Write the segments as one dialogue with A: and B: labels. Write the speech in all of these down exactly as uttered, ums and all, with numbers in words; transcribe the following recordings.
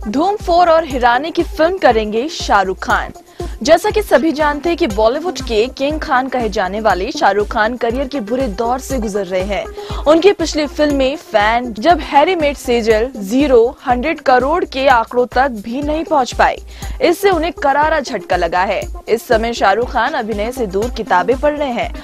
A: धूम फोर और हिरानी की फिल्म करेंगे शाहरुख खान। जैसा कि सभी जानते हैं कि बॉलीवुड के किंग खान कहे जाने वाले शाहरुख खान करियर के बुरे दौर से गुजर रहे हैं। उनकी पिछली फिल्में फैन, जब हैरी मेट सेजल, जीरो, हंड्रेड करोड़ के आंकड़ों तक भी नहीं पहुंच पाई। इससे उन्हें करारा झटका लगा है। इस समय शाहरुख खान अभिनय से दूर किताबें पढ़ रहे हैं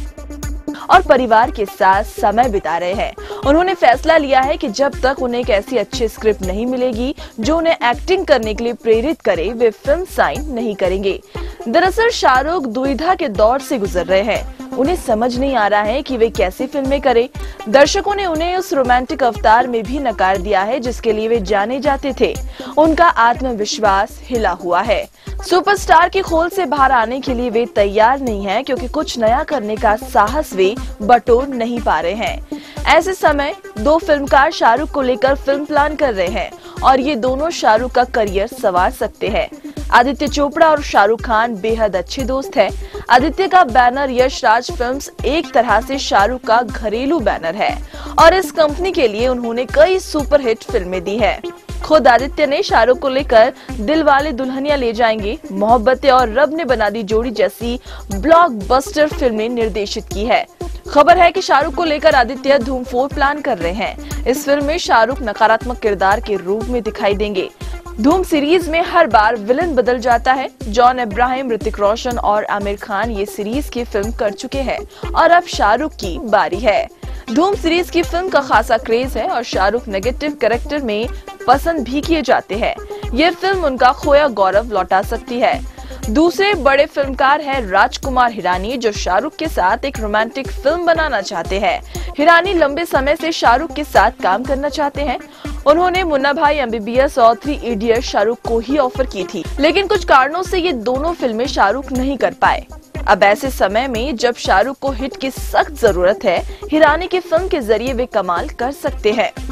A: और परिवार के साथ समय बिता रहे हैं। उन्होंने फैसला लिया है कि जब तक उन्हें एक ऐसी अच्छी स्क्रिप्ट नहीं मिलेगी जो उन्हें एक्टिंग करने के लिए प्रेरित करे, वे फिल्म साइन नहीं करेंगे। दरअसल शाहरुख दुविधा के दौर से गुजर रहे हैं। उन्हें समझ नहीं आ रहा है कि वे कैसी फिल्में करें। दर्शकों ने उन्हें उस रोमांटिक अवतार में भी नकार दिया है जिसके लिए वे जाने जाते थे। उनका आत्मविश्वास हिला हुआ है। सुपरस्टार की खोल से बाहर आने के लिए वे तैयार नहीं हैं, क्योंकि कुछ नया करने का साहस वे बटोर नहीं पा रहे हैं। ऐसे समय दो फिल्मकार शाहरुख को लेकर फिल्म प्लान कर रहे हैं और ये दोनों शाहरुख का करियर संवार सकते हैं। आदित्य चोपड़ा और शाहरुख खान बेहद अच्छे दोस्त हैं। आदित्य का बैनर यश राज फिल्म्स एक तरह से शाहरुख का घरेलू बैनर है और इस कंपनी के लिए उन्होंने कई सुपरहिट फिल्में दी है। खुद आदित्य ने शाहरुख को लेकर दिलवाले दुल्हनिया ले जाएंगे, मोहब्बतें और रब ने बना दी जोड़ी जैसी ब्लॉकबस्टर फिल्में निर्देशित की है। खबर है कि शाहरुख को लेकर आदित्य धूम फोर प्लान कर रहे हैं। इस फिल्म में शाहरुख नकारात्मक किरदार के रूप में दिखाई देंगे। धूम सीरीज में हर बार विलन बदल जाता है। जॉन अब्राहम, ऋतिक रोशन और आमिर खान ये सीरीज की फिल्म कर चुके हैं और अब शाहरुख की बारी है। धूम सीरीज की फिल्म का खासा क्रेज है और शाहरुख नेगेटिव कैरेक्टर में पसंद भी किए जाते हैं। ये फिल्म उनका खोया गौरव लौटा सकती है। दूसरे बड़े फिल्मकार हैं राजकुमार हिरानी, जो शाहरुख के साथ एक रोमांटिक फिल्म बनाना चाहते हैं। हिरानी लंबे समय से शाहरुख के साथ काम करना चाहते हैं। उन्होंने मुन्ना भाई, एमबीबीएस और थ्री इडियट शाहरुख को ही ऑफर की थी, लेकिन कुछ कारणों से ये दोनों फिल्में शाहरुख नहीं कर पाए। अब ऐसे समय में जब शाहरुख को हिट की सख्त जरूरत है, हिरानी की फिल्म के जरिए वे कमाल कर सकते हैं।